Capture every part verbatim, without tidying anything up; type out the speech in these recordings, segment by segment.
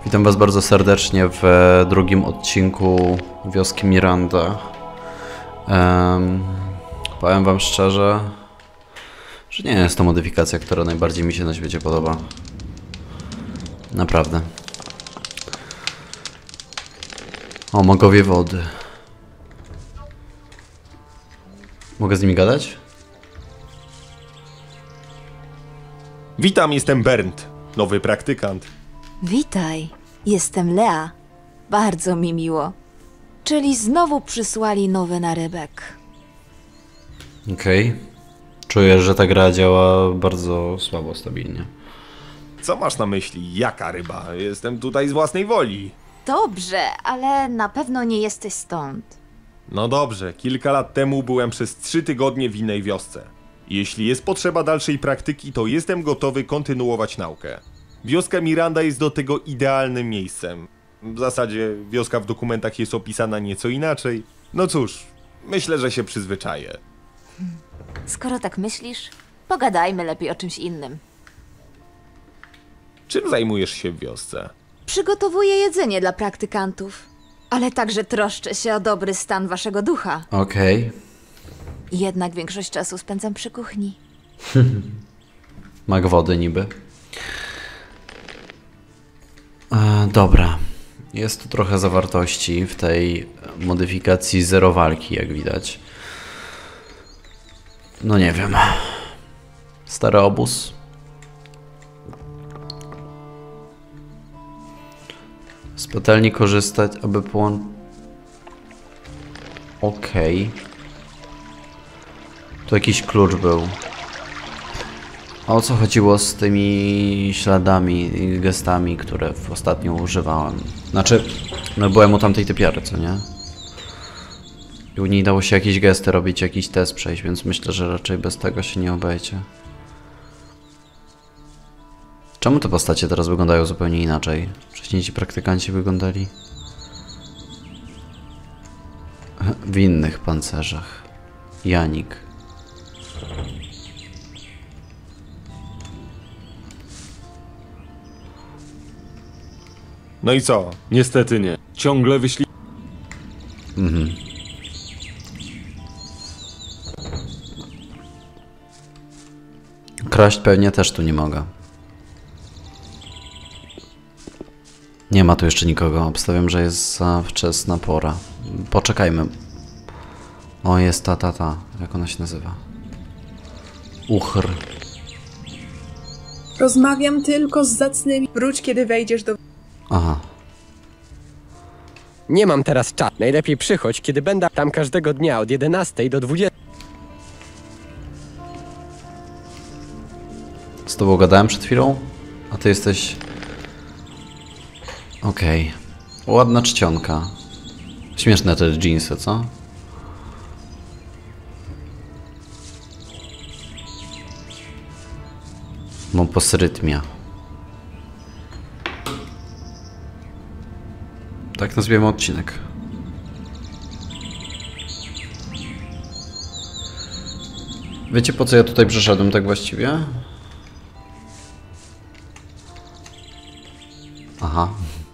Witam was bardzo serdecznie w drugim odcinku Wioski Miranda. Um, powiem wam szczerze, że nie jest to modyfikacja, która najbardziej mi się na świecie podoba. Naprawdę. O, magowie wody. Mogę z nimi gadać? Witam, jestem Bernd, nowy praktykant. Witaj, jestem Lea. Bardzo mi miło. Czyli znowu przysłali nowy narybek. Okej. Okay. Czuję, że ta gra działa bardzo słabo, stabilnie. Co masz na myśli? Jaka ryba? Jestem tutaj z własnej woli. Dobrze, ale na pewno nie jesteś stąd. No dobrze, kilka lat temu byłem przez trzy tygodnie w innej wiosce. Jeśli jest potrzeba dalszej praktyki, to jestem gotowy kontynuować naukę. Wioska Miranda jest do tego idealnym miejscem. W zasadzie wioska w dokumentach jest opisana nieco inaczej. No cóż, myślę, że się przyzwyczaję. Skoro tak myślisz, pogadajmy lepiej o czymś innym. Czym zajmujesz się w wiosce? Przygotowuję jedzenie dla praktykantów, ale także troszczę się o dobry stan waszego ducha. Okej. Okay. Jednak większość czasu spędzam przy kuchni. Mag wody niby. E, dobra. Jest tu trochę zawartości w tej modyfikacji zero walki, jak widać. No nie wiem. Stary obóz. Z patelni korzystać, aby połączyć... Okej. Okay. Tu jakiś klucz był. A o co chodziło z tymi śladami i gestami, które ostatnio używałem? Znaczy, no byłem u tamtej typiary, co nie? I u niej dało się jakieś gesty robić, jakiś test przejść, więc myślę, że raczej bez tego się nie obejdzie. Czemu te postacie teraz wyglądają zupełnie inaczej? Wcześniej ci praktykanci wyglądali w innych pancerzach. Janik. No i co? Niestety nie. Ciągle wyśli... Mhm. Kraść pewnie też tu nie mogę. Nie ma tu jeszcze nikogo. Obstawiam, że jest za wczesna pora. Poczekajmy. O, jest ta, ta, ta. Jak ona się nazywa? Uchr. Rozmawiam tylko z zacnymi. Wróć, kiedy wejdziesz do... Aha. Nie mam teraz czasu. Najlepiej przychodź, kiedy będę tam każdego dnia od jedenastej do dwudziestej. Z tobą gadałem przed chwilą? A ty jesteś... Okej. Okay. Ładna czcionka. Śmieszne te dżinsy, co? Moposrytmia. Tak nazwiemy odcinek. Wiecie, po co ja tutaj przyszedłem tak właściwie? Aha.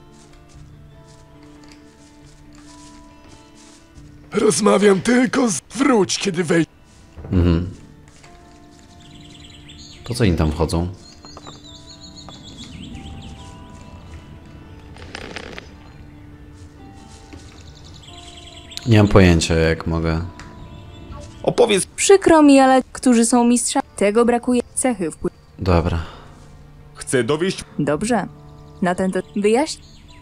Rozmawiam tylko z... Wróć, kiedy wej... Mhm. Po co oni tam wchodzą? Nie mam pojęcia, jak mogę. Opowiedz... Przykro mi, ale którzy są mistrzami, tego brakuje cechy wpływu. Dobra. Chcę dowieść... Dobrze. Na ten to wyjaśń.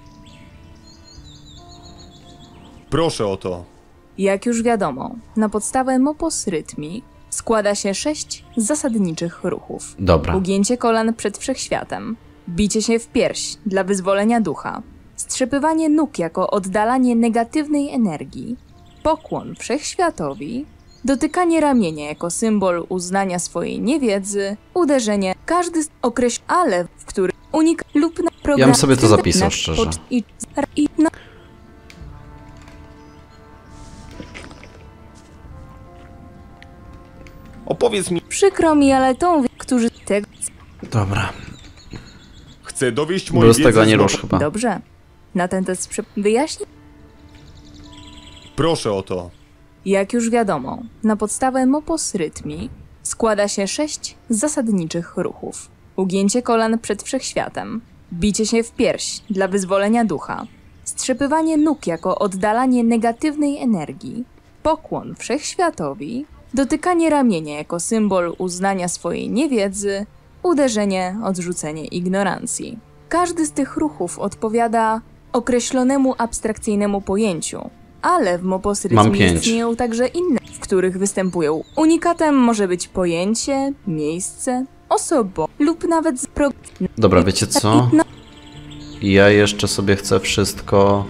Proszę o to. Jak już wiadomo, na podstawę moposrytmii składa się sześć zasadniczych ruchów. Dobra. Ugięcie kolan przed wszechświatem, bicie się w pierś dla wyzwolenia ducha, strzepywanie nóg jako oddalanie negatywnej energii, pokłon wszechświatowi, dotykanie ramienia jako symbol uznania swojej niewiedzy, uderzenie, każdy z określ, ale w który unik lub na program... Ja bym sobie to zapisał, szczerze. I, i, na... Opowiedz mi... Przykro mi, ale tą, którzy tego... Dobra. Chcę dowieść moje Był z tego wiedzy nie znowu- rusz chyba. Dobrze. Na ten test przy... wyjaśni? Proszę o to. Jak już wiadomo, na podstawę Mopos Rytmi składa się sześć zasadniczych ruchów. Ugięcie kolan przed wszechświatem, bicie się w pierś dla wyzwolenia ducha, strzepywanie nóg jako oddalanie negatywnej energii, pokłon wszechświatowi, dotykanie ramienia jako symbol uznania swojej niewiedzy, uderzenie, odrzucenie ignorancji. Każdy z tych ruchów odpowiada określonemu abstrakcyjnemu pojęciu, ale w Mam moposyryzmie pięć. istnieją także inne, w których występują. Unikatem może być pojęcie, miejsce, osoba lub nawet z pro... Dobra, wiecie co? No, Ja jeszcze sobie chcę wszystko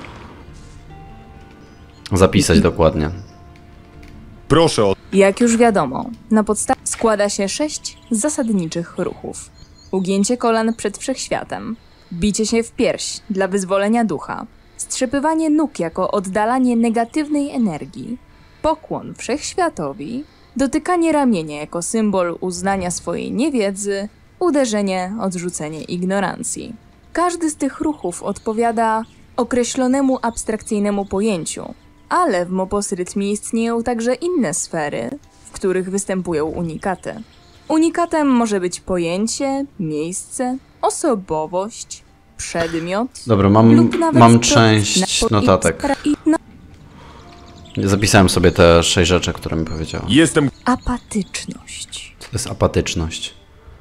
zapisać dokładnie. Proszę o jak już wiadomo, na podstawie składa się sześć zasadniczych ruchów. Ugięcie kolan przed wszechświatem, bicie się w pierś dla wyzwolenia ducha, strzepywanie nóg jako oddalanie negatywnej energii, pokłon wszechświatowi, dotykanie ramienia jako symbol uznania swojej niewiedzy, uderzenie, odrzucenie ignorancji. Każdy z tych ruchów odpowiada określonemu abstrakcyjnemu pojęciu, ale w moposyrytmie istnieją także inne sfery, w których występują unikaty. Unikatem może być pojęcie, miejsce, osobowość, przedmiot Dobra, mam, lub nawet mam pro- część na- notatek. i na- Zapisałem sobie te sześć rzeczy, które mi powiedziała. Jestem apatyczność. Co to jest apatyczność?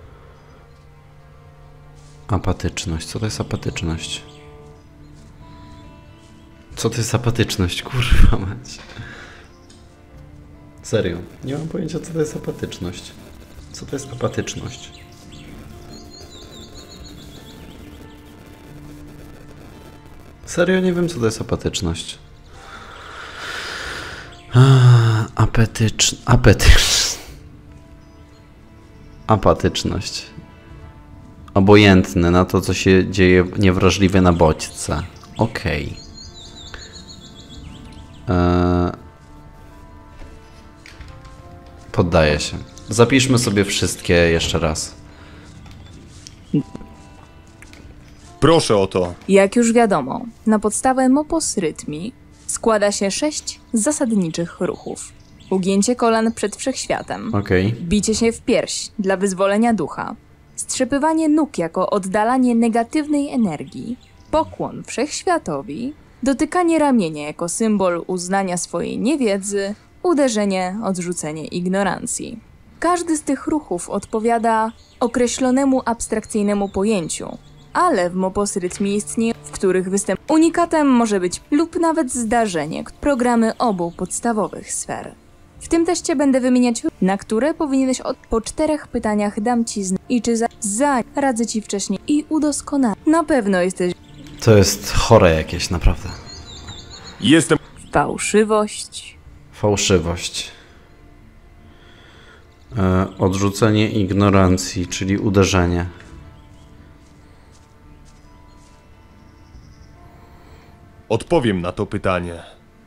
Apatyczność. Co to jest apatyczność? Co to jest apatyczność? Kurwa mać. Serio. Nie mam pojęcia, co to jest apatyczność. Co to jest apatyczność? Serio nie wiem, co to jest apatyczność. A, apetycz... Apetycz... Apatyczność. Obojętny na to, co się dzieje, niewrażliwy na bodźce. Okej. Eee... Poddaję się. Zapiszmy sobie wszystkie jeszcze raz. Proszę o to. Jak już wiadomo, na podstawę moposyrytmii składa się sześć zasadniczych ruchów. Ugięcie kolan przed wszechświatem, Okej. bicie się w pierś dla wyzwolenia ducha, strzepywanie nóg jako oddalanie negatywnej energii, pokłon wszechświatowi, dotykanie ramienia jako symbol uznania swojej niewiedzy, uderzenie, odrzucenie ignorancji. Każdy z tych ruchów odpowiada określonemu abstrakcyjnemu pojęciu, ale w moposyrytmie istnieją, w których występ unikatem może być lub nawet zdarzenie, programy obu podstawowych sfer. W tym teście będę wymieniać, na które powinieneś od po czterech pytaniach dam ci znak i czy za, za radzę ci wcześniej i udoskonalę. Na pewno jesteś To jest chore jakieś, naprawdę. Jestem fałszywość, Fałszywość. E, odrzucenie ignorancji, czyli uderzenie. Odpowiem na to pytanie.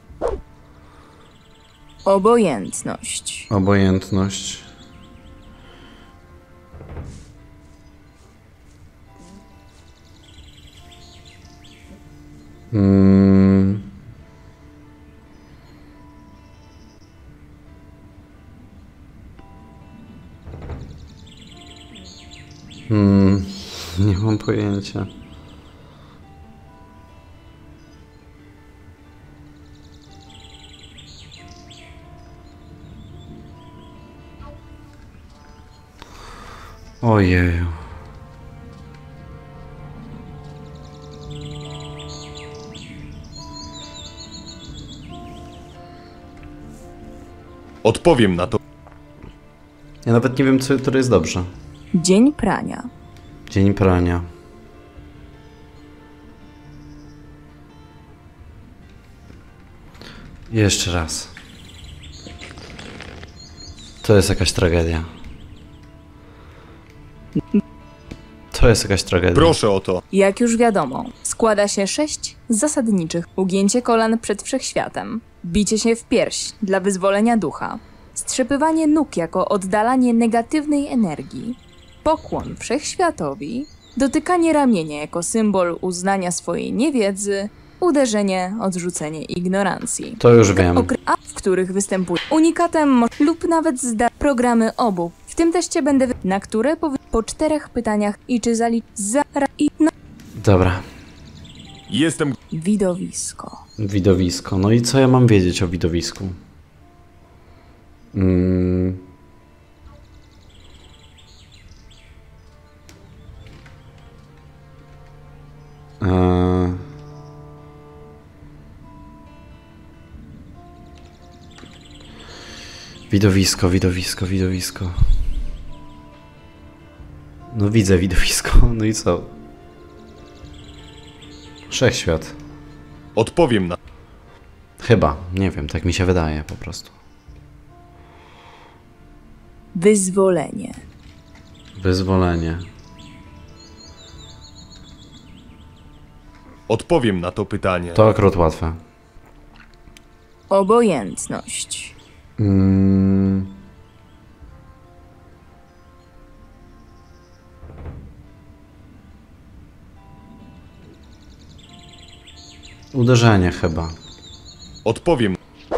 obojętność, Obojętność. Mm. Hmm. Nie mam pojęcia. Ojeju. Odpowiem na to. Ja nawet nie wiem, co to jest dobrze. dzień prania, Dzień prania. Jeszcze raz. To jest jakaś tragedia. To jest jakaś tragedia. Proszę o to. jak już wiadomo, składa się sześć zasadniczych. Ugięcie kolan przed wszechświatem, bicie się w pierś dla wyzwolenia ducha, strzepywanie nóg jako oddalanie negatywnej energii, pokłon wszechświatowi, dotykanie ramienia jako symbol uznania swojej niewiedzy, uderzenie, odrzucenie ignorancji. To już wiem. Okre- a w których występuje unikatem mo- lub nawet zda programy obu. W tym teście będę wy- na które powi- po czterech pytaniach i czy zali za ra- i na Dobra. Jestem widowisko. Widowisko. No i co ja mam wiedzieć o widowisku? Mm. Eee. Widowisko, widowisko, widowisko. No widzę widowisko. No i co? Wszechświat. Odpowiem na... Chyba. Nie wiem, tak mi się wydaje po prostu. Wyzwolenie. Wyzwolenie. Odpowiem na to pytanie. To akurat łatwe. Obojętność. Mm. Uderzenie chyba. Odpowiem.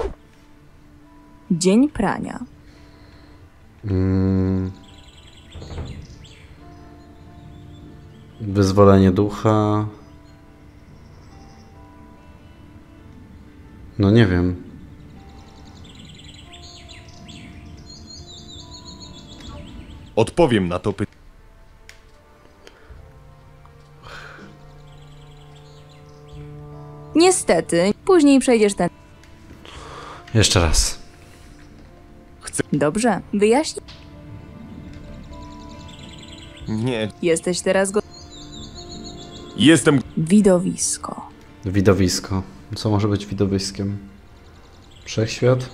Dzień prania. Mm. Wyzwolenie ducha. No nie wiem. Odpowiem na to pytanie. Niestety, później przejdziesz ten. Jeszcze raz. Dobrze, wyjaśnij. Nie. Jesteś teraz go. Jestem... Widowisko. Widowisko. Co może być widowiskiem? Wszechświat?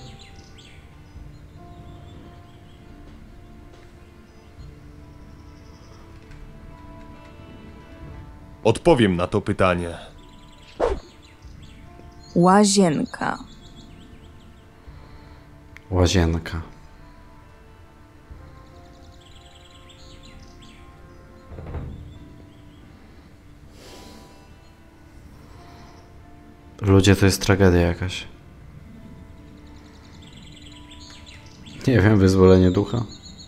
Odpowiem na to pytanie. Łazienka. Łazienka. Ludzie, to jest tragedia jakaś. Nie wiem, wyzwolenie ducha.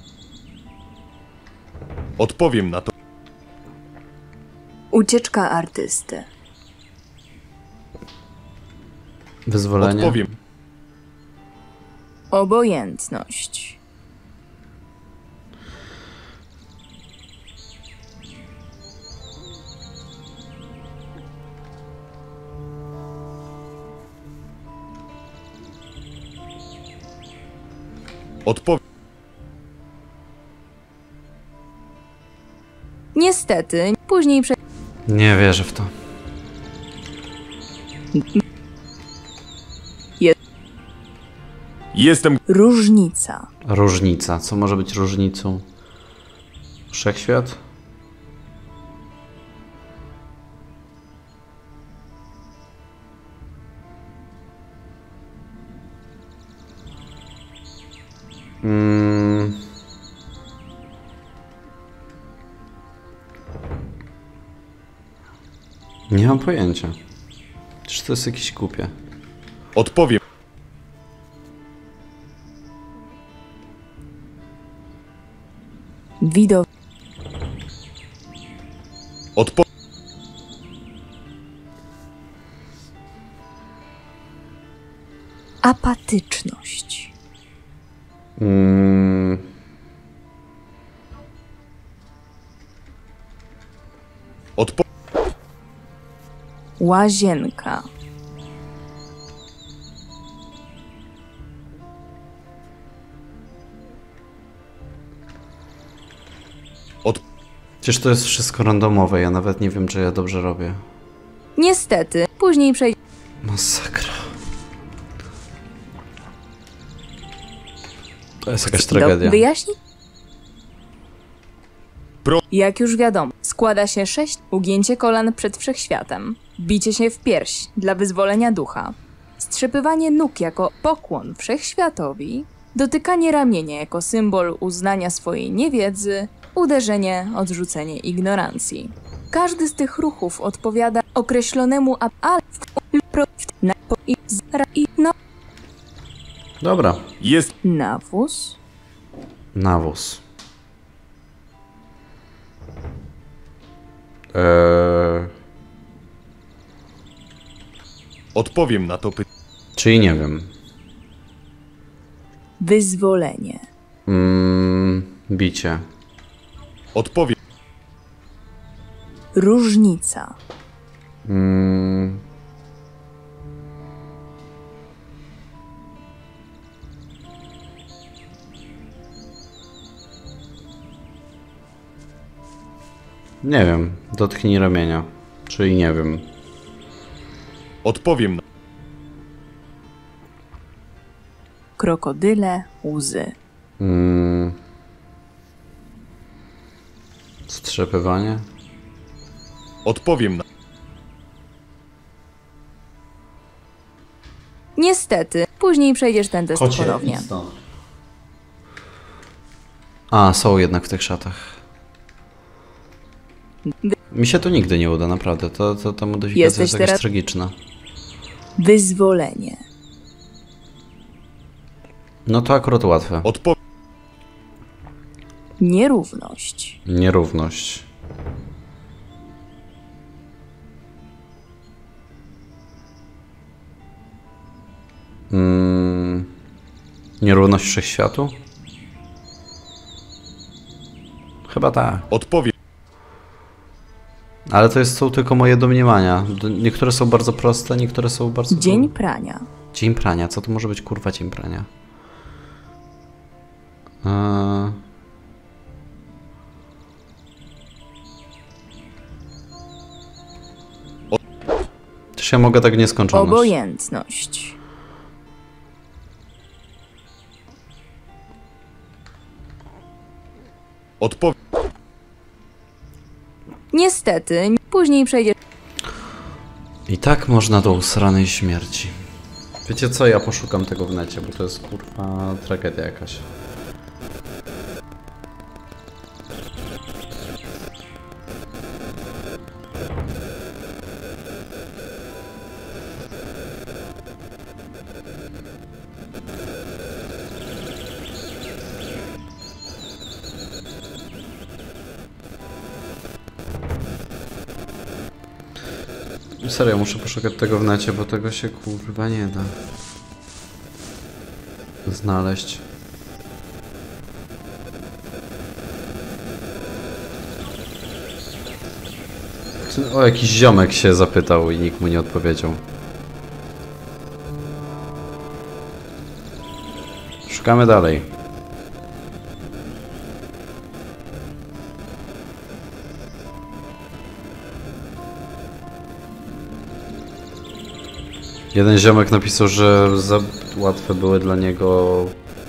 Odpowiem na to. Ucieczka artysty. Wyzwolenie. Odpowiem. Obojętność. Odpowiem. Niestety, później prze... Nie wierzę w to. Jestem... Różnica. Różnica. Co może być różnicą? Wszechświat? Mm. Nie mam pojęcia. Czy to jest jakieś głupie? Odpowiem. Wido... Odpo... Apatyczność. Mm. Odpo... Łazienka. Od... Przecież to jest wszystko randomowe, ja nawet nie wiem, czy ja dobrze robię. Niestety, później przejdzie... Masakra. To jest jakaś tragedia. Do... Wyjaśnij? Pro... Jak już wiadomo, składa się sześć ugięcie kolan przed wszechświatem, bicie się w pierś dla wyzwolenia ducha, strzepywanie nóg jako pokłon wszechświatowi, dotykanie ramienia jako symbol uznania swojej niewiedzy, uderzenie, odrzucenie ignorancji. Każdy z tych ruchów odpowiada określonemu a a na po i zra i no Dobra. Jest nawóz. Nawóz. Eee, Odpowiem na to pytanie. czyli nie wiem. Wyzwolenie. Mm, bicie. Odpowiem. Różnica. Mm, nie wiem. Dotknij ramienia. Czyli nie wiem. Odpowiem na... Krokodyle, łzy. Mm, strzepywanie? Odpowiem na... Niestety, później przejdziesz ten test ponownie. A, są jednak w tych szatach. Mi się to nigdy nie uda, naprawdę. To, to, ta modyfikacja Jesteś jest jakaś teraz- tragiczna. Wyzwolenie. No to akurat łatwe. Odpowiem. Nierówność. Nierówność. Mm, nierówność wszechświatu? Chyba tak. Odpowiem. Ale to jest, są tylko moje domniemania. D- Niektóre są bardzo proste, niektóre są bardzo... Dzień prania. Dzień prania. Co to może być, kurwa, dzień prania? Eee... Czyż ja mogę tak w nieskończoność? Obojętność. Odpowiem. Niestety, później przejdziesz. I tak można do usranej śmierci. Wiecie co? Ja poszukam tego w necie, bo to jest, kurwa, tragedia jakaś. Serio, muszę poszukać tego w necie, bo tego się, kurwa, nie da znaleźć. O, jakiś ziomek się zapytał i nikt mu nie odpowiedział. Szukamy dalej. Jeden ziomek napisał, że za łatwe były dla niego...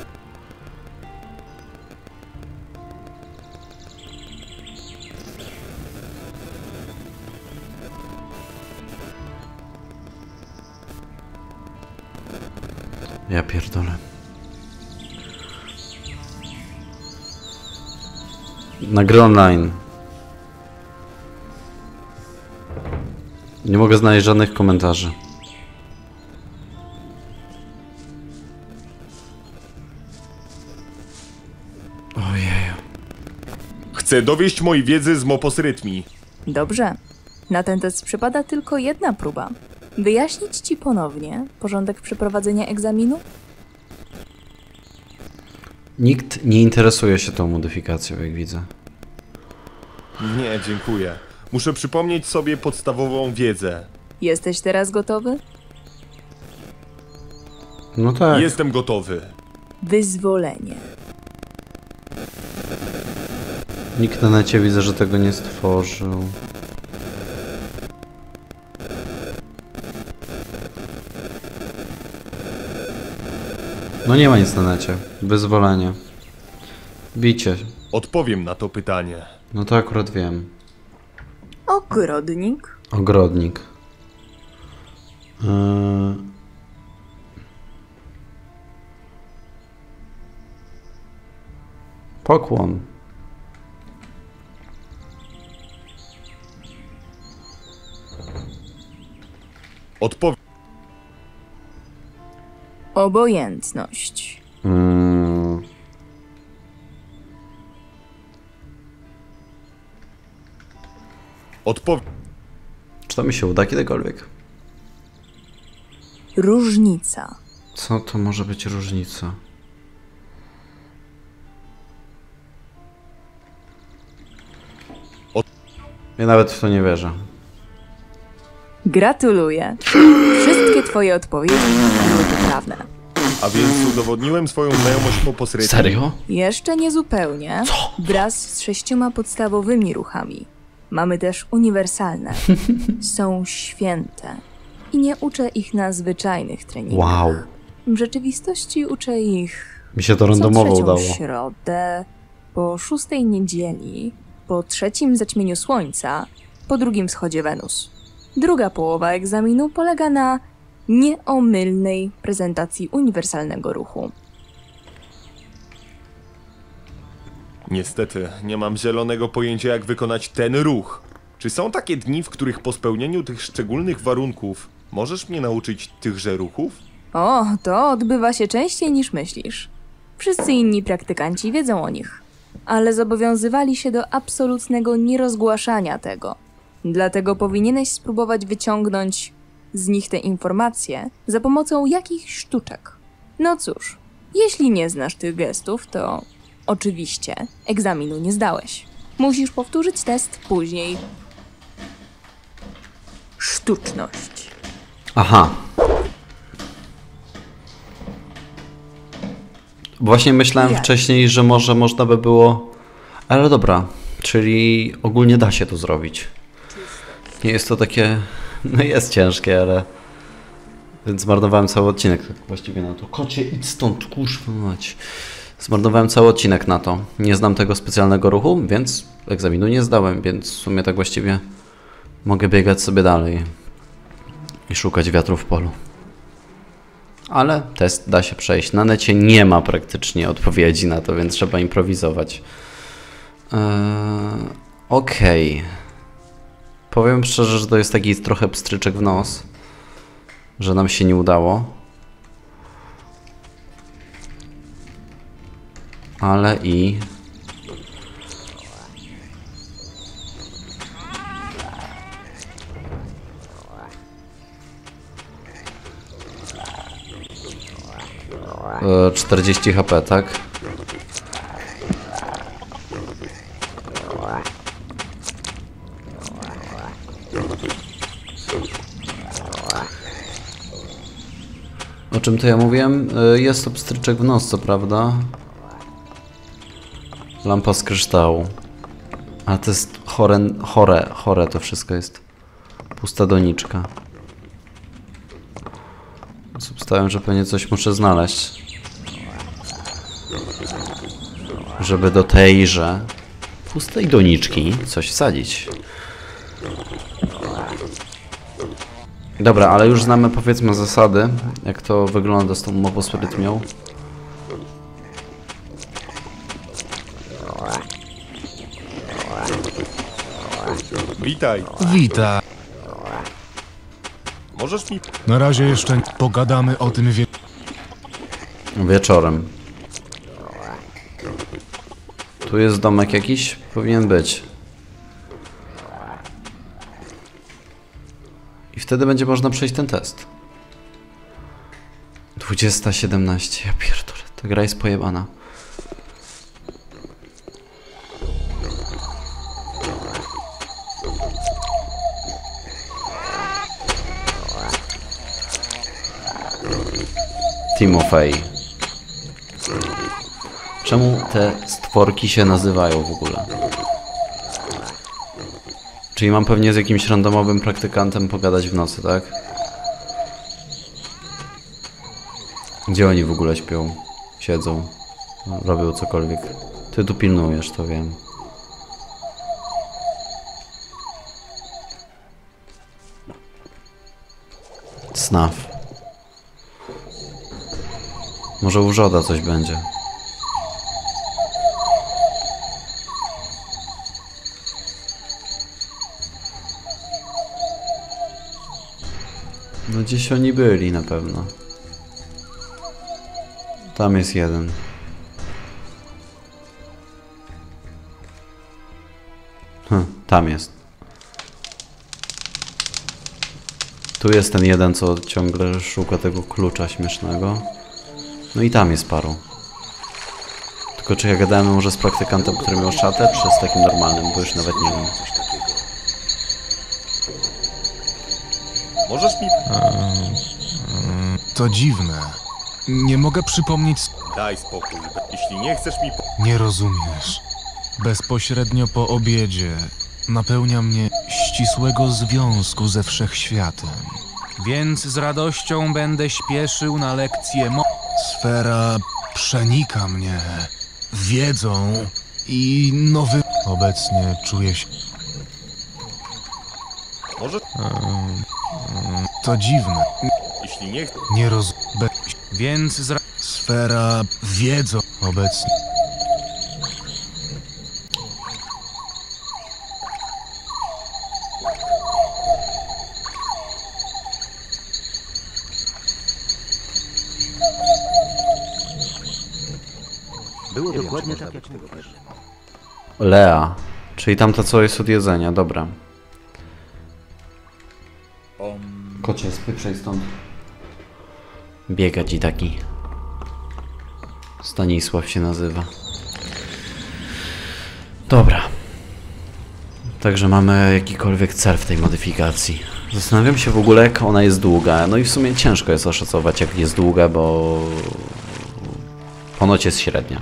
Ja pierdolę. Na gry online. Nie mogę znaleźć żadnych komentarzy. Ojeju. Chcę dowieść mojej wiedzy z Mopos Rytmi. Dobrze. Na ten test przypada tylko jedna próba. Wyjaśnić ci ponownie porządek przeprowadzenia egzaminu? Nikt nie interesuje się tą modyfikacją, jak widzę. Nie, dziękuję. Muszę przypomnieć sobie podstawową wiedzę. Jesteś teraz gotowy? No tak. Jestem gotowy. Wyzwolenie. Nikt na necie widzę, że tego nie stworzył. No nie ma nic na necie. Wyzwolenie. Bicie. Odpowiem na to pytanie. No to akurat wiem. Ogrodnik. Ogrodnik. Yy... Pokłon. Odpowiedź. Obojętność. Mm, Odpowiedź. czy to mi się uda kiedykolwiek? Różnica. Co to może być różnica? Od- Ja nawet w to nie wierzę. Gratuluję. Wszystkie twoje odpowiedzi były poprawne. A więc udowodniłem swoją znajomość po posrednim. Serio? Jeszcze niezupełnie. Wraz z sześcioma podstawowymi ruchami. Mamy też uniwersalne. Są święte. I nie uczę ich na zwyczajnych treningach. Wow. W rzeczywistości uczę ich Mi się to co randomowo trzecią udało. środę, po szóstej niedzieli, po trzecim zaćmieniu słońca, po drugim wschodzie Wenus. Druga połowa egzaminu polega na nieomylnej prezentacji uniwersalnego ruchu. Niestety, nie mam zielonego pojęcia, jak wykonać ten ruch. Czy są takie dni, w których po spełnieniu tych szczególnych warunków możesz mnie nauczyć tychże ruchów? O, to odbywa się częściej niż myślisz. Wszyscy inni praktykanci wiedzą o nich, ale zobowiązywali się do absolutnego nierozgłaszania tego. Dlatego powinieneś spróbować wyciągnąć z nich te informacje za pomocą jakichś sztuczek. No cóż, jeśli nie znasz tych gestów, to oczywiście egzaminu nie zdałeś. Musisz powtórzyć test później. Sztuczność. Aha. Właśnie myślałem Jak? wcześniej, że może można by było... Ale dobra, czyli ogólnie da się to zrobić. Nie jest to takie... No jest ciężkie, ale... Więc zmarnowałem cały odcinek tak właściwie na to. Kocie, idź stąd, kurwa mać. Zmarnowałem cały odcinek na to. Nie znam tego specjalnego ruchu, więc egzaminu nie zdałem, więc w sumie tak właściwie mogę biegać sobie dalej i szukać wiatru w polu. Ale test da się przejść. Na necie nie ma praktycznie odpowiedzi na to, więc trzeba improwizować. Eee, Okej. Okay. Powiem szczerze, że to jest taki trochę pstryczek w nos, że nam się nie udało. Ale i... E, czterdzieści H P, tak? O czym to ja mówiłem? E, jest to pstryczek w nos, co prawda. Lampa z kryształu. A to jest chore, chore, chore to wszystko jest. Pusta doniczka. Obstałem, że pewnie coś muszę znaleźć. Żeby do tejże pustej doniczki coś wsadzić. Dobra, ale już znamy powiedzmy zasady, jak to wygląda z tą mowosprytmią. Witaj. Witaj. Możesz mi... Na razie jeszcze pogadamy o tym wie... Wieczorem. Tu jest domek jakiś? Powinien być. I wtedy będzie można przejść ten test. dwudziesta siedemnaście. Ja pierdolę. Ta gra jest pojebana. Timofej. Czemu te stworki się nazywają w ogóle? Czyli mam pewnie z jakimś randomowym praktykantem pogadać w nocy, tak? Gdzie oni w ogóle śpią? Siedzą? Robią cokolwiek. Ty tu pilnujesz, to wiem. Snaf. Może u Żoda coś będzie. No gdzieś oni byli na pewno. Tam jest jeden. Hm, tam jest. Tu jest ten jeden, co ciągle szuka tego klucza śmiesznego. No i tam jest paru. Tylko czy ja gadałem może z praktykantem, który miał szatę, czy z takim normalnym, bo już nawet nie wiem. Możesz mi... To dziwne. Nie mogę przypomnieć... Daj spokój. Jeśli nie chcesz mi... Po... Nie rozumiesz. Bezpośrednio po obiedzie napełnia mnie ścisłego związku ze wszechświatem. Więc z radością będę śpieszył na lekcję mo... Sfera przenika mnie wiedzą i nowy... Obecnie czuję się... Może... To dziwne. Jeśli nie chcesz... Nie roz... Be... Więc z ra... Sfera wiedzą obecnie. Lea. Czyli tamta co jest od jedzenia, dobra. Kocie, spyprzej stąd. Biega ci taki. Stanisław się nazywa. Dobra. Także mamy jakikolwiek cel w tej modyfikacji. Zastanawiam się w ogóle, jak ona jest długa. No i w sumie ciężko jest oszacować, jak jest długa, bo... ponoć jest średnia.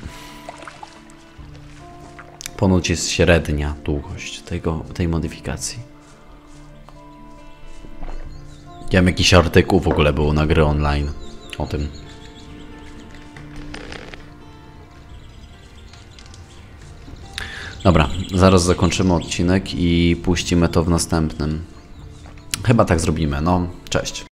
Ponoć jest średnia długość tego, tej modyfikacji. Ja wiem, jakiś artykuł w ogóle był na gry online o tym. Dobra, zaraz zakończymy odcinek i puścimy to w następnym. Chyba tak zrobimy, no, cześć.